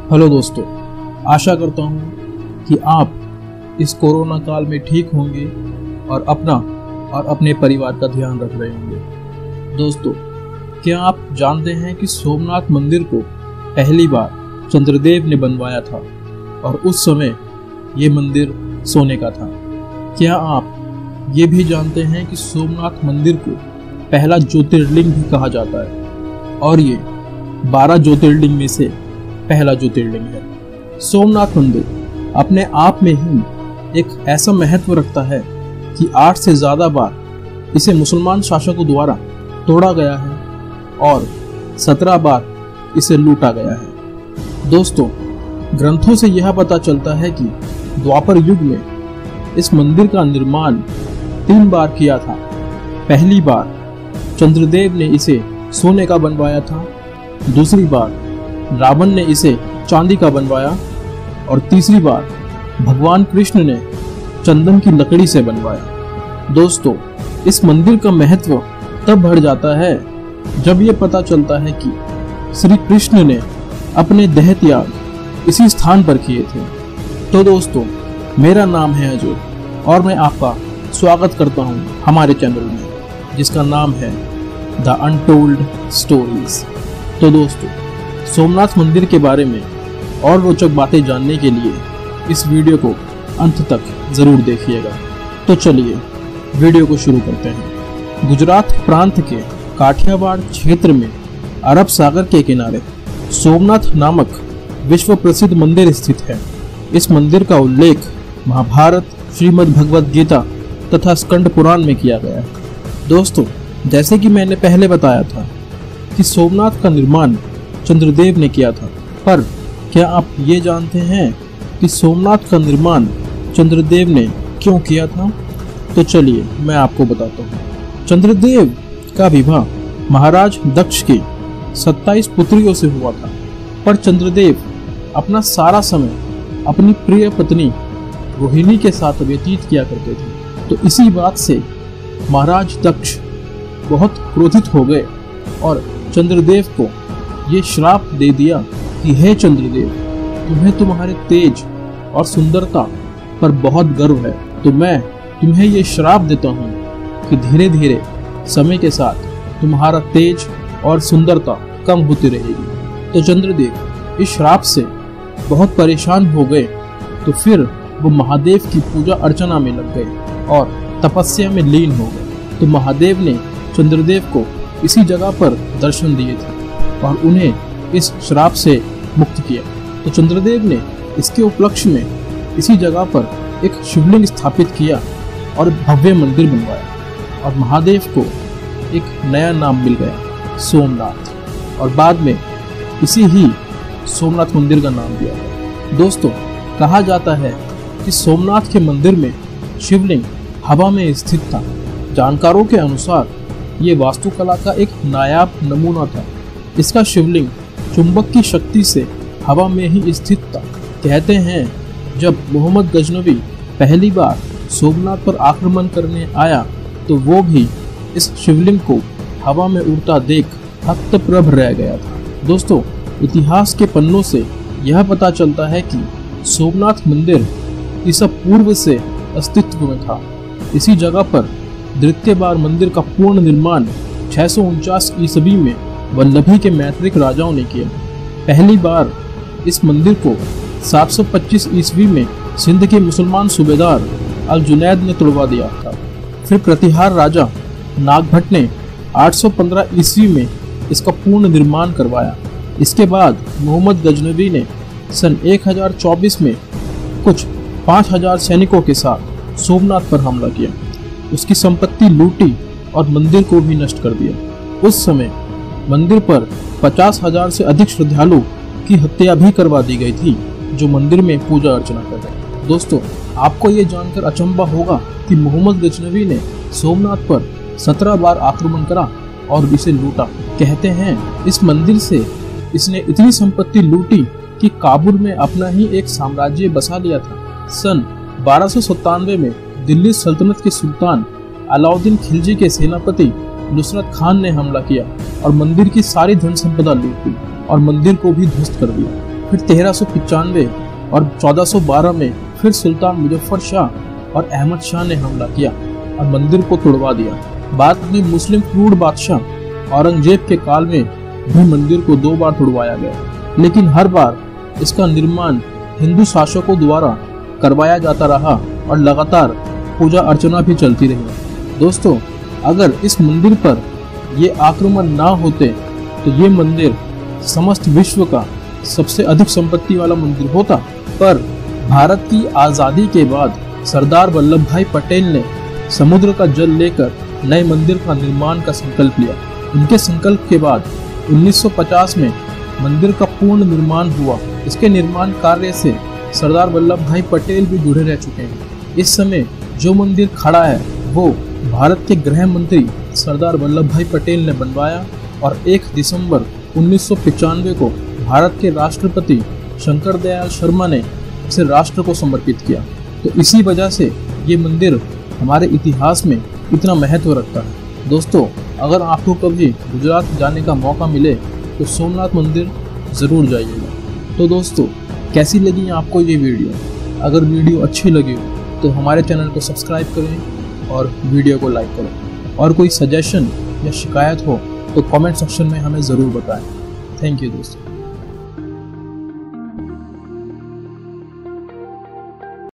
Hello दोस्तों, आशा करता हूँ कि आप इस कोरोना काल में ठीक होंगे और अपना और अपने परिवार का ध्यान रख रहे होंगे। दोस्तों, क्या आप जानते हैं कि सोमनाथ मंदिर को पहली बार चंद्रदेव ने बनवाया था और उस समय ये मंदिर सोने का था। क्या आप ये भी जानते हैं कि सोमनाथ मंदिर को पहला ज्योतिर्लिंग भी कहा जाता है और ये 12 ज्योतिर्लिंग में से पहला ज्योतिर्लिंग है। सोमनाथ मंदिर अपने आप में ही एक ऐसा महत्व रखता है कि 8 से ज्यादा बार इसे मुसलमान शासकों द्वारा तोड़ा गया है और 17 बार इसे लूटा गया है। दोस्तों, ग्रंथों से यह पता चलता है कि द्वापर युग में इस मंदिर का निर्माण 3 बार किया था। पहली बार चंद्रदेव ने इसे सोने का बनवाया था, दूसरी बार रावण ने इसे चांदी का बनवाया और तीसरी बार भगवान कृष्ण ने चंदन की लकड़ी से बनवाया। दोस्तों, इस मंदिर का महत्व तब बढ़ जाता है जब ये पता चलता है कि श्री कृष्ण ने अपने देह त्याग इसी स्थान पर किए थे। तो दोस्तों, मेरा नाम है अजय और मैं आपका स्वागत करता हूँ हमारे चैनल में, जिसका नाम है द अनटोल्ड स्टोरीज। तो दोस्तों, सोमनाथ मंदिर के बारे में और रोचक बातें जानने के लिए इस वीडियो को अंत तक जरूर देखिएगा। तो चलिए वीडियो को शुरू करते हैं। गुजरात प्रांत के काठियावाड़ क्षेत्र में अरब सागर के किनारे सोमनाथ नामक विश्व प्रसिद्ध मंदिर स्थित है। इस मंदिर का उल्लेख महाभारत, श्रीमद् भगवद गीता तथा स्कंद पुराण में किया गया है। दोस्तों, जैसे कि मैंने पहले बताया था कि सोमनाथ का निर्माण चंद्रदेव ने किया था, पर क्या आप ये जानते हैं कि सोमनाथ का निर्माण चंद्रदेव ने क्यों किया था? तो चलिए मैं आपको बताता हूँ। चंद्रदेव का विवाह महाराज दक्ष की 27 पुत्रियों से हुआ था, पर चंद्रदेव अपना सारा समय अपनी प्रिय पत्नी रोहिणी के साथ व्यतीत किया करते थे। तो इसी बात से महाराज दक्ष बहुत क्रोधित हो गए और चंद्रदेव को ये श्राप दे दिया कि हे चंद्रदेव, तुम्हें तुम्हारे तेज और सुंदरता पर बहुत गर्व है, तो मैं तुम्हें ये श्राप देता हूँ कि धीरे धीरे समय के साथ तुम्हारा तेज और सुंदरता कम होती रहेगी। तो चंद्रदेव इस श्राप से बहुत परेशान हो गए, तो फिर वो महादेव की पूजा अर्चना में लग गए और तपस्या में लीन हो गए। तो महादेव ने चंद्रदेव को इसी जगह पर दर्शन दिए थे और उन्हें इस श्राप से मुक्त किया। तो चंद्रदेव ने इसके उपलक्ष्य में इसी जगह पर एक शिवलिंग स्थापित किया और भव्य मंदिर बनवाया और महादेव को एक नया नाम मिल गया, सोमनाथ, और बाद में इसी ही सोमनाथ मंदिर का नाम दिया गया। दोस्तों, कहा जाता है कि सोमनाथ के मंदिर में शिवलिंग हवा में स्थित था। जानकारों के अनुसार ये वास्तुकला का एक नायाब नमूना था। इसका शिवलिंग चुंबक की शक्ति से हवा में ही स्थित था। कहते हैं जब मोहम्मद गजनवी पहली बार सोमनाथ पर आक्रमण करने आया तो वो भी इस शिवलिंग को हवा में उड़ता देख हतप्रभ रह गया था। दोस्तों, इतिहास के पन्नों से यह पता चलता है कि सोमनाथ मंदिर ईसा पूर्व से अस्तित्व में था। इसी जगह पर द्वितीय बार मंदिर का पूर्ण निर्माण 649 ईस्वी में वल्लभी के मैत्रिक राजाओं ने किया। पहली बार इस मंदिर को 725 ईस्वी में सिंध के मुसलमान सूबेदार अल जुनैद ने तोड़वा दिया था। फिर प्रतिहार राजा नागभट्ट ने 815 ईस्वी में इसका पूर्ण निर्माण करवाया। इसके बाद मोहम्मद गजनवी ने सन 1024 में कुछ 5000 सैनिकों के साथ सोमनाथ पर हमला किया, उसकी संपत्ति लूटी और मंदिर को भी नष्ट कर दिया। उस समय मंदिर पर 50,000 से अधिक श्रद्धालु की हत्या भी करवा दी गई थी, जो मंदिर में पूजा अर्चना कर रहे। दोस्तों, आपको ये जानकर अचंभा होगा कि मोहम्मद गजनवी ने सोमनाथ पर 17 बार आक्रमण करा और इसे लूटा। कहते हैं इस मंदिर से इसने इतनी संपत्ति लूटी कि काबुल में अपना ही एक साम्राज्य बसा लिया था। सन 1297 में दिल्ली सल्तनत के सुल्तान अलाउद्दीन खिलजी के सेनापति नुसरत खान ने हमला किया और मंदिर की सारी धन संपदा लूट ली और मंदिर को भी ध्वस्त कर दिया। फिर 1395 और 1412 में फिर सुल्तान मुजफ्फर शाह और अहमद शाह ने हमला किया और मंदिर को तोड़वा दिया। बाद में मुस्लिम क्रूर बादशाह औरंगजेब के काल में भी मंदिर को 2 बार तोड़वाया गया, लेकिन हर बार इसका निर्माण हिंदू शासकों द्वारा करवाया जाता रहा और लगातार पूजा अर्चना भी चलती रही। दोस्तों, अगर इस मंदिर पर ये आक्रमण ना होते तो ये मंदिर समस्त विश्व का सबसे अधिक संपत्ति वाला मंदिर होता। पर भारत की आज़ादी के बाद सरदार वल्लभ भाई पटेल ने समुद्र का जल लेकर नए मंदिर का निर्माण का संकल्प लिया। उनके संकल्प के बाद 1950 में मंदिर का पूर्ण निर्माण हुआ। इसके निर्माण कार्य से सरदार वल्लभ भाई पटेल भी जुड़े रह चुके हैं। इस समय जो मंदिर खड़ा है वो भारत के गृह मंत्री सरदार वल्लभ भाई पटेल ने बनवाया और 1 दिसंबर 1995 को भारत के राष्ट्रपति शंकर दयाल शर्मा ने इसे राष्ट्र को समर्पित किया। तो इसी वजह से ये मंदिर हमारे इतिहास में इतना महत्व रखता है। दोस्तों, अगर आपको कभी गुजरात जाने का मौका मिले तो सोमनाथ मंदिर ज़रूर जाइएगा। तो दोस्तों, कैसी लगी आपको ये वीडियो? अगर वीडियो अच्छी लगी हो तो हमारे चैनल को सब्सक्राइब करें और वीडियो को लाइक करें। और कोई सजेशन या शिकायत हो तो कमेंट सेक्शन में हमें ज़रूर बताएं। थैंक यू दोस्तों।